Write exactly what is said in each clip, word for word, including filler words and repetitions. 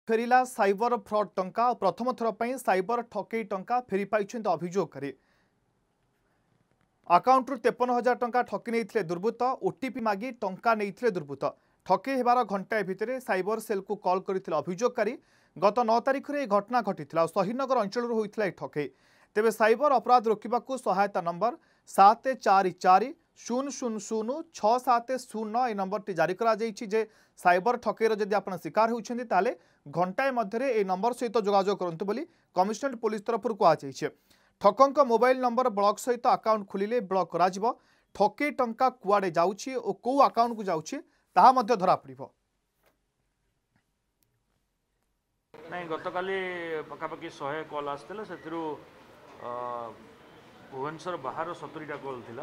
फेरिला cyber fraud टंका प्रथम थर पर साइबर ठकई टंका फेरी पाई अभियोगकारी अकाउंट तेपन हजार टंका ठकी नहीं दुर्बृत्त ओटीपी मागी टंका नहीं दुर्बृत्त ठकई होबार घंटाए भितर साइबर सेल को कॉल करते अभियोगकारी गत नौ तारिख में घटना घटी शहीदनगर अंचल होता ठकई तेबे साइबर अपराध रोकने सहायता नंबर सात चार चार शून्य शून्य शून्य छः सात शून्य यह नंबर जारी कर साइबर ठकईर जदि आप शिकार होती घंटाए मध्य ए नंबर सहित जोगाजोग करूँ बोली कमिशनरेट पुलिस तरफ कहुई ठकंक मोबाइल नंबर ब्लॉक सहित अकाउंट खोलिले ब्लॉक करा ठकई टंका कुआडे जाउछि ओ को अकाउंट को जाउछि ताहा मध्य धरा पड़िबो। नहीं गतकाली पखापाखि सौ कॉल आसला से भुवनेश्वर बाहर सतुरीटा कॉल थिला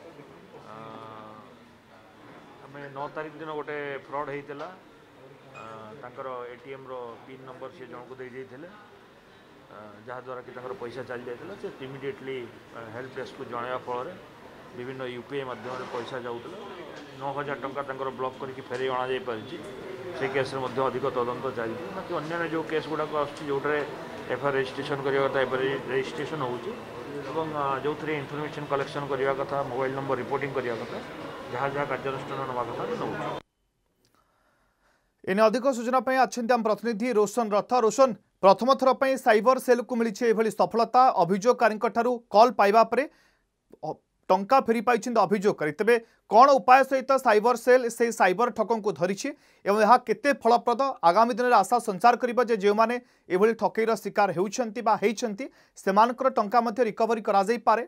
आम नौ तारिख दिन गोटे फ्रॉड होता एटीएम रो पिन नंबर सी जन को दे जाइए जहाँद्वारा कि पैसा चली जाता से इमिडिएटली हेल्प डेस्क को जनवा फल विभिन्न यूपीआई माध्यम पैसा जाऊला नौ हजार टंका ब्लॉक करके फेरे अणा पारी से केस अधिक तदंत चली बाकी अन्य जो केस गुड़ाक आसोटे एफआईआर रजिस्ट्रेशन करने कथा एफआईआर रजिस्ट्रेशन हो जो थे इनफर्मेशन कलेक्शन करने कथा मोबाइल नंबर रिपोर्टिंग करने कथा जहाँ जहाँ कार्यानुष्ठान नवा कथा नौ एने अधिक सूचना आम प्रतिनिधि रोशन रथ रोशन प्रथम थर पर साइबर सेल को मिली सफलता अभियोगकारी कॉल पाइबा परे टंका फेरी पाई अभियोगकारी तेबे कौन उपाय सहित साइबर सेल से साइबर ठकं को धरी एवं यह केते फलप्रद आगामी दिन में आशा संचार करिबा जे जो माने एभली ठकईर शिकार होउछंती बा हेइछंती सेमानकर टंका मध्ये रिकवरी करा जाई पारे।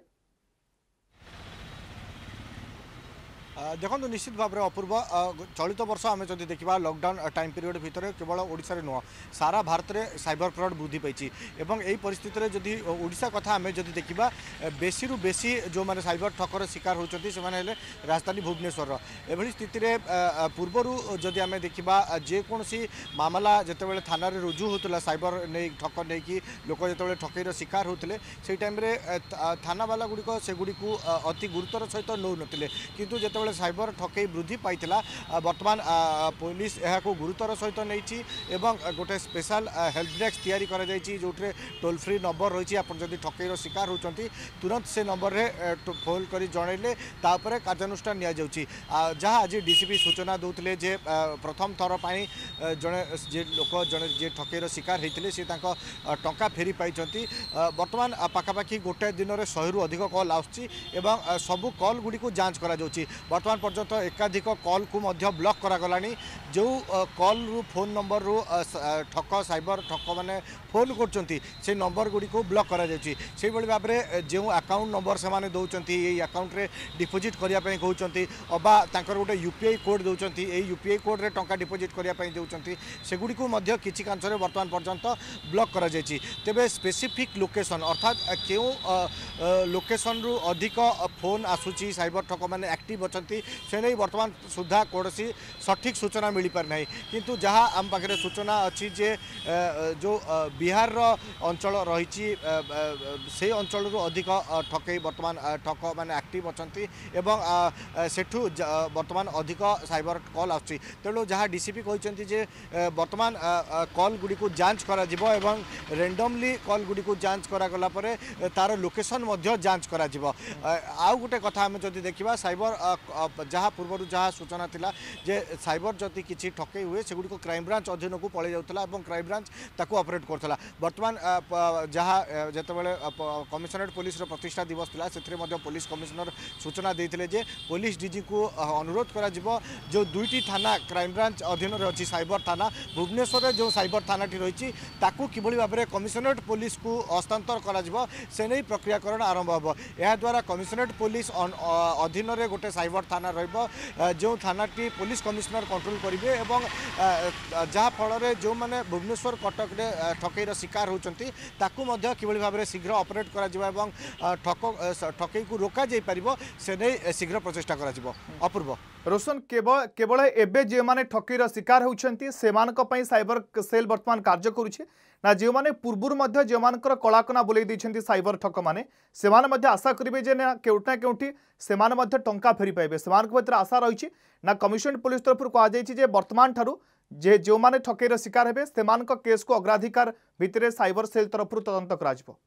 देखो निश्चित भाव में अपूर्व चलित वर्ष आम जब देखा लॉकडाउन टाइम पीरियड भितर केवल ओडिशा रे नुह सारा भारत में साइबर फ्रॉड वृद्धि पाई एवं यही परिस्थिति में जदि ओडिशा कथा आम जब देखा बेसी रु बेसी जो माने साइबर ठकर शिकार होती से राजधानी भुवनेश्वर एभली स्थिति रे पूर्वर जदि आम देखा जेकोसी मामला जिते थाना रुजु होता साइबर नहीं ठक नहीं कि लोक जो ठकईर शिकार होते से टाइम थाना वाला गुड़िक से गुड़ी अति गुरुतर सहित नौ नथिले किंतु जिते साइबर ठकई वृद्धि पाई बर्तमान पुलिस यह गुरुतर सहित नहीं एवं गोटे स्पेशल हेल्प डेस्क तैयारी करा जायछि जो टोल फ्री नंबर रही आप जब ठकईर शिकार होती तुरंत से नंबर रे फोन कर जनइले तापर कार्यानुष्ठान नि जाउछि जहाँ आज डीसीपी सूचना दौले जे प्रथम थर पर जड़े जे लोक जड़े जे ठकईर शिकार होते से टंका फेरी पाई बर्तमान पाखापाखि गोटे दिन में शहे रु अधिक कॉल आसुछि एवं सबू कॉल गुड़ी को जांच करा जाउछि वर्तमान पर्यंत एकाधिक कॉल को मध्य ब्लॉक करागलानी जो कॉल रु फोन नंबर रु ठक साइबर ठक माने फोन करचंती से नंबर गुड़ी को ब्लॉक करा जाउछि से बळी भाव में जो अकाउंट नंबर से माने दउचंती ए अकाउंट रे डिपोजिट करिया पय कहउचंती अबा तांकर गोटे यूपीआई कोड दउचंती ए यूपीआई कोड रे टंका डिपोजिट करिया पय दउचंती से गुड़ी को मध्य किछि कांचरे वर्तमान पर्यंत ब्लॉक करा जायछि तेबे स्पेसिफिक लोकेशन अर्थात केउ लोकेशन रु अधिक फोन आसुछि साइबर ठक माने एक्टिव अछंती से नहीं वर्तमान सुधा कौन सठिक सूचना मिल पार ना किंतु जहाँ आम पाखे सूचना अच्छी जे जो बिहार अंचल रही से अंचल अधिक ठकई वर्तमान ठक माने एक्टिव अछंती एवं सेठू वर्तमान अधिक साइबर कॉल आसुची तेणु जहाँ डीसीपी कहते जे वर्तमान कॉल गुड़ी को जांच करा जिवो एवं रेंडमली कॉल गुड़ी को जांच करागला परे तार लोकेशन मध्य जांच करा जिवो आउ गोटे कथा आम जदि देखा साइबर जहाँ पूर्व जहाँ सूचना थिला जे साइबर जदि किसी ठकई हुए से गुड़ी को क्राइम ब्रांच अधीन को पड़े जाऊला और क्राइम ब्रांच ताको ऑपरेट करथला वर्तमान जहाँ जेतेबेले कमिशनरेट पुलिस प्रतिष्ठा दिवस थिला सेथरे मध्य पुलिस कमिशनर सूचना देथिले जे पुलिस डीजी को अनुरोध करा जिवो जो दुईटी थाना क्राइम ब्रांच अधीन रे अछि साइबर थाना भुवनेश्वर जो साइबर थाना टी रही ताकू किभली भाबरे कमिशनरेट पुलिस को हस्तांतर करा जिवो से नै प्रक्रियाकरण आरंभ हबो एहा द्वारा कमिशनरेट पुलिस अधीन रे गोटे साइबर थाना रहिबो जो थानाटी पुलिस कमिशनर कंट्रोल करेंगे एवं जहाँ फल जो मैंने भुवनेश्वर कटक रे ठकईर शिकार होती किभली भाव में शीघ्र ऑपरेट कर ठक ठकई को रोका जाई परिबो से नहीं शीघ्र प्रचेषा कर अपूर्व रोशन केवल केवल एबे जे माने ठकईर शिकार होउछंती सेमानक पई साइबर सेल वर्तमान कार्य करुछि ना जो माने पूर्वरु मध्य जो मानकर कलाकना बुलाई दैछंती साइबर ठक माने सेमाने मध्य आशा करिवे जे ना केउटा केउठी सेमाने मध्य टंका फेरी पाइबे सेमानक भीतर आशा रहिछि ना कमिशनरेट पुलिस तरफ कहा जायछि जे वर्तमान ठारू जे जो माने ठकेर शिकार हेबे सेमानक केस को अग्राधिकार भितर साइबर सेल तरफ तदंत करा।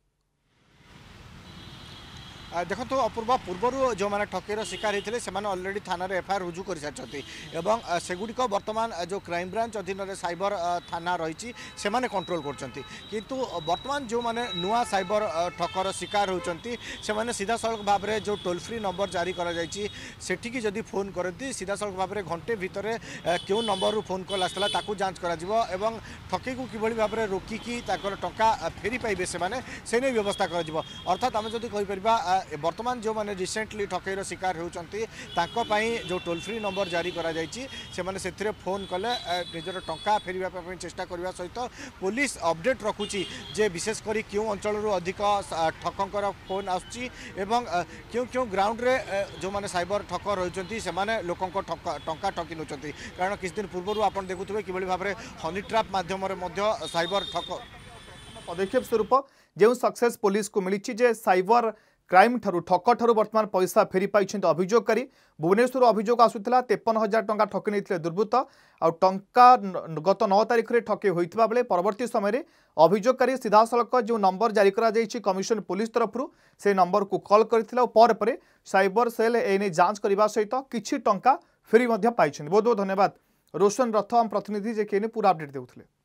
देखो अपूर्व पूर्वर जो मैंने ठकेर शिकार होते हैं अलरेडी थाना एफआईआर रुजु कर सारी सेगुड़िक बर्तमान जो क्राइम ब्रांच अधीन साइबर थाना रही से कंट्रोल कर बर्तमान जो मैंने नुआ साइबर ठकर शिकार होती से सीधा सड़क भाव में जो टोल फ्री नंबर जारी कर जदि फोन करती सीधा सड़क भाव में घंटे भितर क्यों नंबर रू फोन कॉल आसला जांच कर ठकई को किभली भाव में रोकिकी टंका फेरी पाइबे से नहीं व्यवस्था कर अर्थात आम जब कहीपर वर्तमान जो मैंने रिसेंटली ठकेर शिकार होती जो टोल फ्री नंबर जारी से फोन कले निजर टंका फेरवा चेष्टा करने सहित पुलिस अपडेट रखुची जे विशेषकर क्यों अंचल अधिक ठकंकर फोन आसुची एवं क्यों क्यों ग्राउंड रे जो मैंने साइबर ठकर रही से लोक टंका ठकी नौ कारण किछ दिन पूर्व आप देखुए कि भाव में हनी ट्राप मध्यम साइबर ठक पदक्षेप स्वरूप जो सक्सेस पुलिस को मिली जे साइबर क्राइम ठारू ठक ठारू वर्तमान पैसा फेरी पाई अभियोगकारी भुवनेश्वर अभियोग आसूला तेपन हजार टंका ठकी नहीं दुर्बृत्त आ टंका गत नौ तारिख में ठके होता बेले परवर्ती समय अभियोगकारी सीधा सड़क जो नंबर जारी करा कमिशन पुलिस तरफ से नंबर को कॉल कर साइबर सेल एने जांच करने सहित किछि टंका फेरी पाई। बहुत बहुत धन्यवाद रोशन रथ आम प्रतिनिधि जे पूरा अपडेट देउथिले।